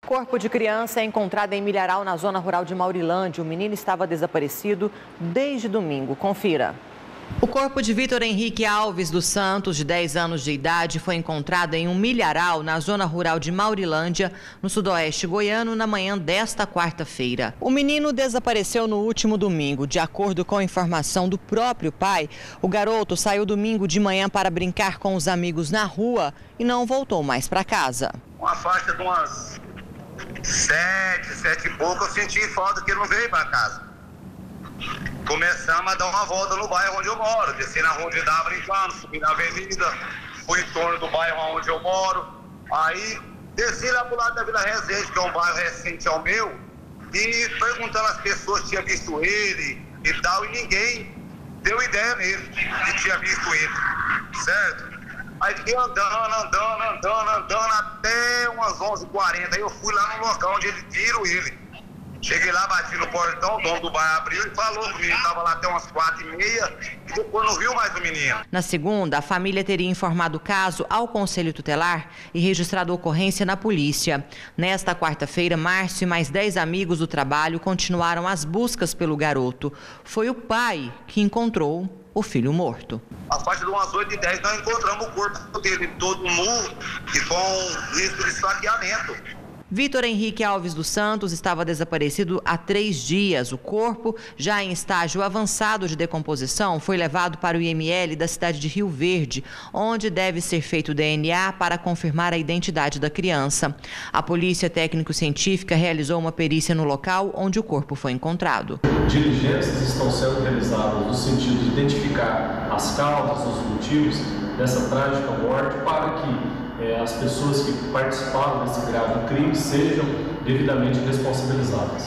O corpo de criança é encontrado em Milharal, na zona rural de Maurilândia. O menino estava desaparecido desde domingo. Confira. O corpo de Vitor Henrique Alves dos Santos, de 10 anos de idade, foi encontrado em um milharal na zona rural de Maurilândia, no sudoeste goiano, na manhã desta quarta-feira. O menino desapareceu no último domingo. De acordo com a informação do próprio pai, o garoto saiu domingo de manhã para brincar com os amigos na rua e não voltou mais para casa. Uma faixa de umas 7 e pouco, eu senti falta que ele não veio para casa. Começamos a dar uma volta no bairro onde eu moro, desci na rua onde estava brincando, subi na avenida, fui em torno do bairro onde eu moro, aí desci lá pro lado da Vila Resende, que é um bairro recente ao meu, e perguntando às pessoas se tinha visto ele e tal, e ninguém deu ideia mesmo que tinha visto ele, certo? Aí fiquei andando até umas 11h40, aí eu fui lá no local onde eles viram ele. Cheguei lá, bati no portão, o dono do bairro abriu e falou que o menino estava lá até umas 4h30 e depois não viu mais o menino. Na segunda, a família teria informado o caso ao Conselho Tutelar e registrado a ocorrência na polícia. Nesta quarta-feira, Márcio e mais 10 amigos do trabalho continuaram as buscas pelo garoto. Foi o pai que encontrou o filho morto. A partir de umas 8h10 nós encontramos o corpo dele todo nu e com risco de esfaqueamento. Vitor Henrique Alves dos Santos estava desaparecido há 3 dias. O corpo, já em estágio avançado de decomposição, foi levado para o IML da cidade de Rio Verde, onde deve ser feito o DNA para confirmar a identidade da criança. A Polícia Técnico-Científica realizou uma perícia no local onde o corpo foi encontrado. Diligências estão sendo realizadas no sentido de identificar as causas, os motivos dessa trágica morte para que as pessoas que participaram desse grave crime sejam devidamente responsabilizadas.